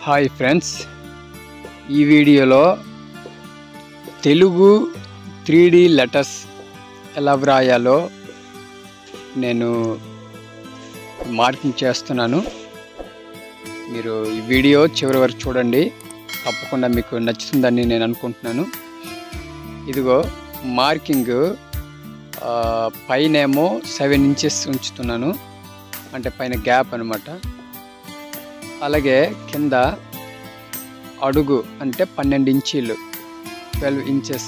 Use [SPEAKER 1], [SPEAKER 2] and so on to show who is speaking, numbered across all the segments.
[SPEAKER 1] Hi friends, ఈ వీడియోలో Telugu 3D letters ఎలా వ్రాయాలో నేను మార్కింగ్ చేస్తున్నాను. మీరు ఈ వీడియో చివరి వరకు చూడండి, తప్పకుండా మీకు నచ్చుతుందని నేను అనుకుంటున్నాను. ఇదిగో మార్కింగ్ పైనేమో 7 ఇంచెస్ ఉంచుతున్నాను, అంటే పైన గ్యాప్ అనమాట. అలాగే కింద అడుగు అంటే 12 ఇంచీలు 12 ఇంచెస్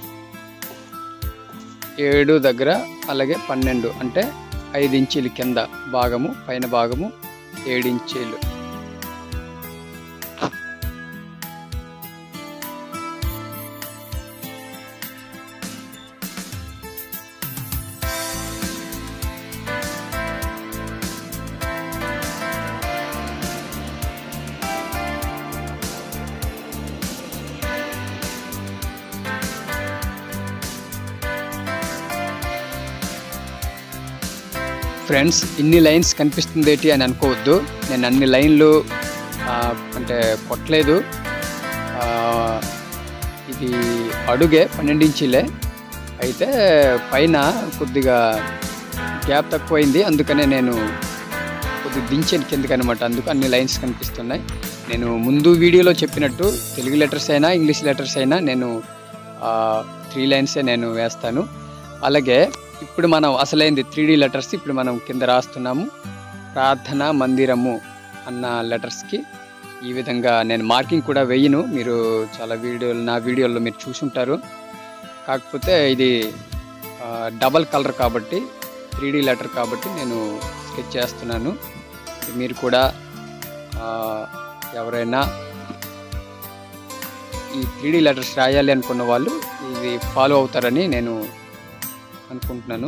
[SPEAKER 1] 7 దగ్గర, అలాగే 12 అంటే 5 ఇంచీలు కింద భాగము, పైన భాగము 7 ఇంచీలు. ఫ్రెండ్స్, ఇన్ని లైన్స్ కనిపిస్తుంది ఏంటి అని అనుకోవద్దు. నేను అన్ని లైన్లు అంటే కొట్టలేదు. ఇది అడుగే 12 ఇంచీలే, అయితే పైన కొద్దిగా గ్యాప్ తక్కువైంది, అందుకనే నేను కొద్దిగా దించాను కిందకి అనమాట. అందుకు అన్ని లైన్స్ కనిపిస్తున్నాయి. నేను ముందు వీడియోలో చెప్పినట్టు తెలుగు లెటర్స్ అయినా ఇంగ్లీష్ లెటర్స్ అయినా నేను 3 లైన్సే నేను వేస్తాను. అలాగే ఇప్పుడు మనం అసలైంది 3D లెటర్స్ ఇప్పుడు మనం కింద రాస్తున్నాము. ప్రార్థనా మందిరము అన్న లెటర్స్కి ఈ విధంగా నేను మార్కింగ్ కూడా వేయను. మీరు చాలా నా వీడియోల్లో మీరు చూసుంటారు. కాకపోతే ఇది డబల్ కలర్ కాబట్టి 3D లెటర్ కాబట్టి నేను స్కెచ్ చేస్తున్నాను. మీరు కూడా ఎవరైనా ఈ 3D లెటర్స్ రాయాలి అనుకున్న వాళ్ళు ఇది ఫాలో అవుతారని నేను అనుకుంటున్నాను.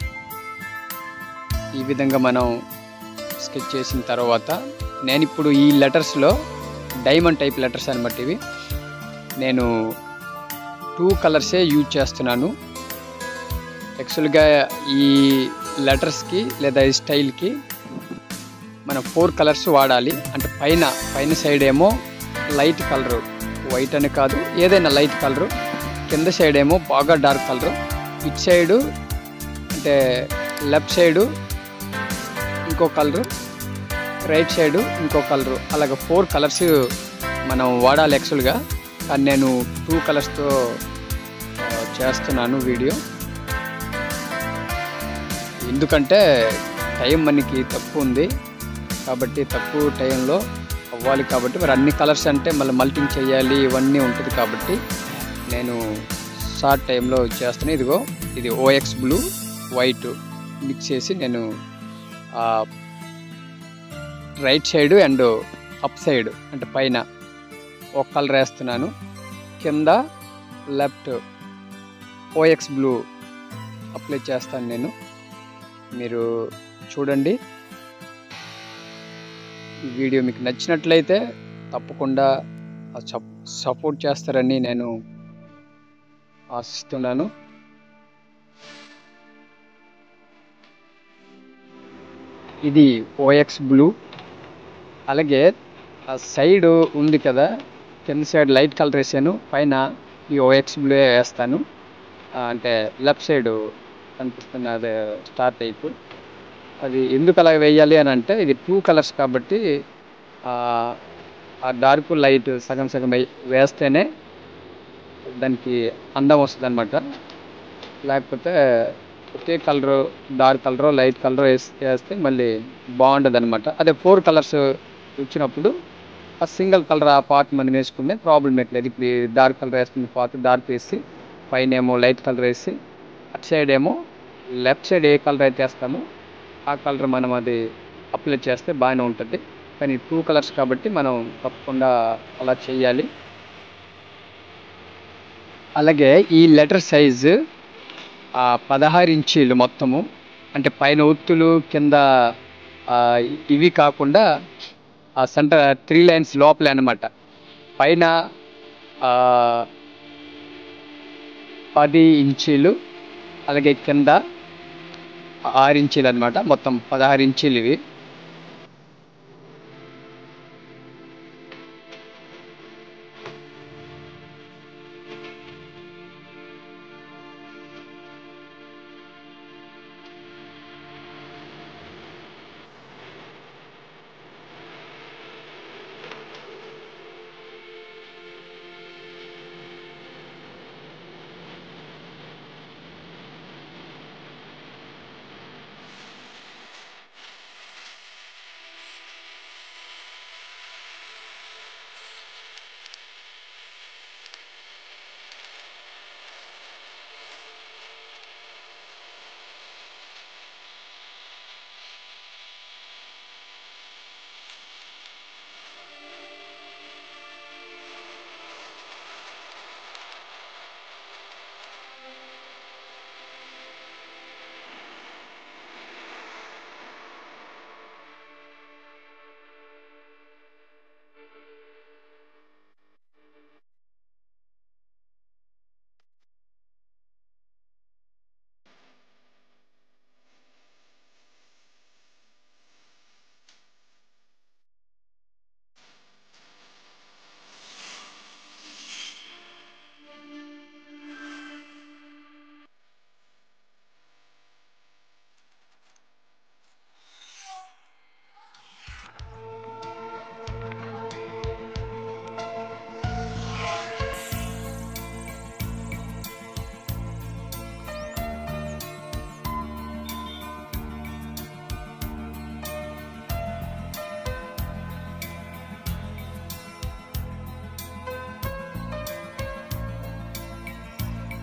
[SPEAKER 1] ఈ విధంగా మనం స్కెచ్ చేసిన తర్వాత నేను ఇప్పుడు ఈ లెటర్స్లో డైమండ్ టైప్ లెటర్స్ అనమాట. ఇవి నేను 2 కలర్సే యూజ్ చేస్తున్నాను. యాక్చువల్గా ఈ లెటర్స్కి లేదా ఈ స్టైల్కి మనం 4 కలర్స్ వాడాలి. అంటే పైన సైడ్ ఏమో లైట్ కలరు, వైట్ అని కాదు, ఏదైనా లైట్ కలరు. కింద సైడ్ ఏమో బాగా డార్క్ కలరు. ఇటు సైడు అంటే లెఫ్ట్ సైడు ఇంకో కలరు, రైట్ సైడు ఇంకో కలరు, అలాగ 4 కలర్స్ మనం వాడాలి యాక్చువల్గా. కానీ నేను 2 కలర్స్తో చేస్తున్నాను వీడియో. ఎందుకంటే టైం మనకి తక్కువ ఉంది కాబట్టి, తక్కువ టైంలో అవ్వాలి కాబట్టి, మరి అన్ని కలర్స్ అంటే మళ్ళీ మల్టింగ్ చేయాలి, ఇవన్నీ ఉంటుంది కాబట్టి నేను షార్ట్ టైంలో చేస్తున్నాను. ఇదిగో ఇది OX బ్లూ వైట్ మిక్స్ చేసి నేను right side and up side అంటే పైన ఒక కలర్ వేస్తున్నాను, కింద లెఫ్ట్ OX బ్లూ అప్లై చేస్తాను నేను. మీరు చూడండి. ఈ వీడియో మీకు నచ్చినట్లయితే తప్పకుండా సపోర్ట్ చేస్తారని నేను ఆశిస్తున్నాను. ఇది OX బ్లూ. అలాగే ఆ సైడ్ ఉంది కదా, కింద సైడ్ లైట్ కలర్ వేసాను, పైన ఈ OX బ్లూ వేస్తాను. అంటే లెఫ్ట్ సైడ్ కనిపిస్తుంది అదే స్టార్ టైపు. అది ఎందుకు అలా వేయాలి అని అంటే, ఇది 2 కలర్స్ కాబట్టి ఆ డార్క్ లైట్ సగం సగం వేస్తేనే దానికి అందం వస్తుంది అనమాట. లేకపోతే ఒకే colour, dark colour light colour వేస్తే మళ్ళీ బాగుంటుంది అనమాట. అదే 4 కలర్స్ వచ్చినప్పుడు ఆ సింగిల్ కలర్ ఆ పార్ట్ మనం వేసుకునే ప్రాబ్లం ఎట్లేదు. ఇప్పుడు డార్క్ కలర్ వేసుకునే పార్ట్ డార్క్ వేసి, పైన ఏమో లైట్ కలర్ వేసి, అటు సైడ్ ఏమో లెఫ్ట్ సైడ్ ఏ కలర్ అయితే వేస్తామో ఆ కలర్ మనం అది అప్లై చేస్తే బాగానే ఉంటుంది. కానీ 2 కలర్స్ కాబట్టి మనం తప్పకుండా అలా చేయాలి. అలాగే ఈ లెటర్ సైజు 16 ఇంచీలు మొత్తము. అంటే పైన ఒత్తులు కింద ఇవి కాకుండా సెంటర్ 3 లైన్స్ లోపలే అనమాట. పైన 10 ఇంచీలు, అలాగే కింద 6 ఇంచీలు అనమాట. మొత్తం 16 ఇంచీలు ఇవి.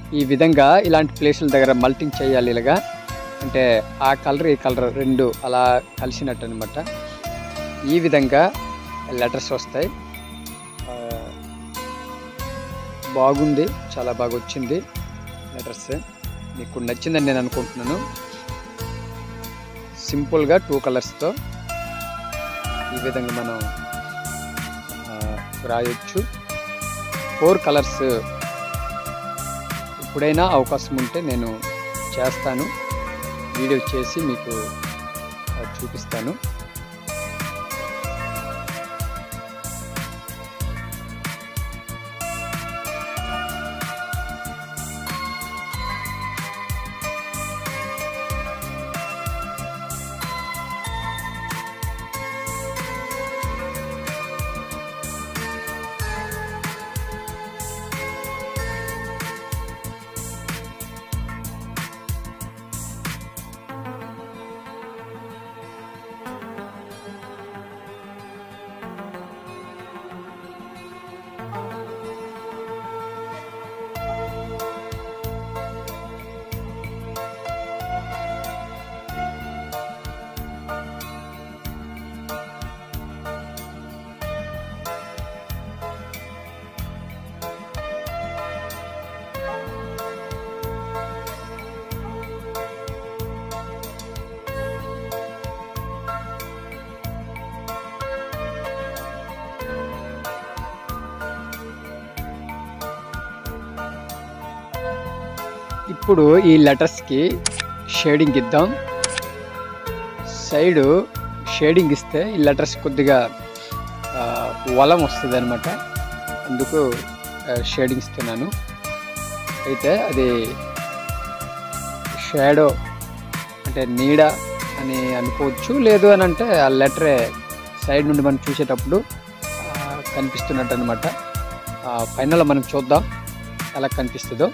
[SPEAKER 1] ఈ విధంగా ఇలాంటి ప్లేసుల దగ్గర మల్టింగ్ చేయాలి. ఇలాగా అంటే ఆ కలర్ ఈ కలర్ రెండు అలా కలిసినట్టు అనమాట. ఈ విధంగా లెటర్స్ వస్తాయి. బాగుంది, చాలా బాగా వచ్చింది లెటర్స్. మీకు నచ్చిందని నేను అనుకుంటున్నాను. సింపుల్గా 2 కలర్స్తో ఈ విధంగా మనం రాయొచ్చు. 4 కలర్స్ ఎప్పుడైనా అవకాశం ఉంటే నేను చేస్తాను, వీడియో చేసి మీకు చూపిస్తాను. ఇప్పుడు ఈ లెటర్స్కి షేడింగ్ ఇద్దాం. సైడు షేడింగ్ ఇస్తే ఈ లెటర్స్ కొద్దిగా వలం వస్తుంది అనమాట. అందుకు షేడింగ్ ఇస్తున్నాను. అయితే అది షాడో అంటే నీడ అని అనుకోవచ్చు, లేదు అని అంటే ఆ లెటరే సైడ్ నుండి మనం చూసేటప్పుడు కనిపిస్తున్నట్టు అనమాట. ఫైనల్ మనం చూద్దాం ఎలా కనిపిస్తుందో.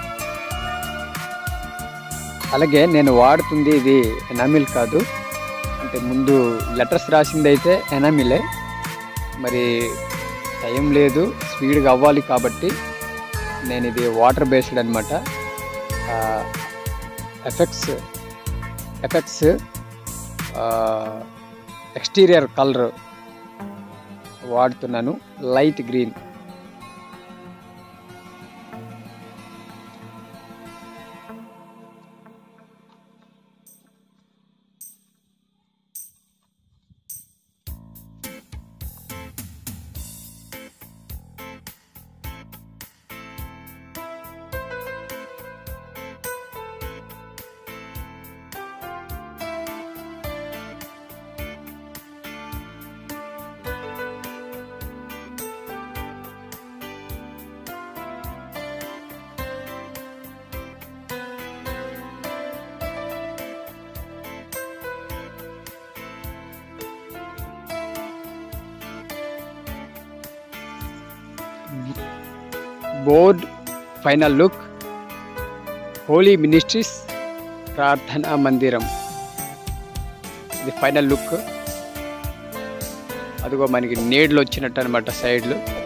[SPEAKER 1] అలాగే నేను వాడుతుంది ఇది ఎనామిల్ కాదు, అంటే ముందు లెటర్స్ రాసింది అయితే ఎనామిలే. మరి టైం లేదు, స్పీడ్గా అవ్వాలి కాబట్టి నేను ఇది వాటర్ బేస్డ్ అనమాట. ఎఫెక్ట్స్ ఎక్స్టీరియర్ కలర్ వాడుతున్నాను, light green. Board final look, holy ministries ప్రార్థనా మందిరం. ఇది ఫైనల్ లుక్. అదిగో మనకి నీడలు వచ్చినట్టు అనమాట సైడ్లు.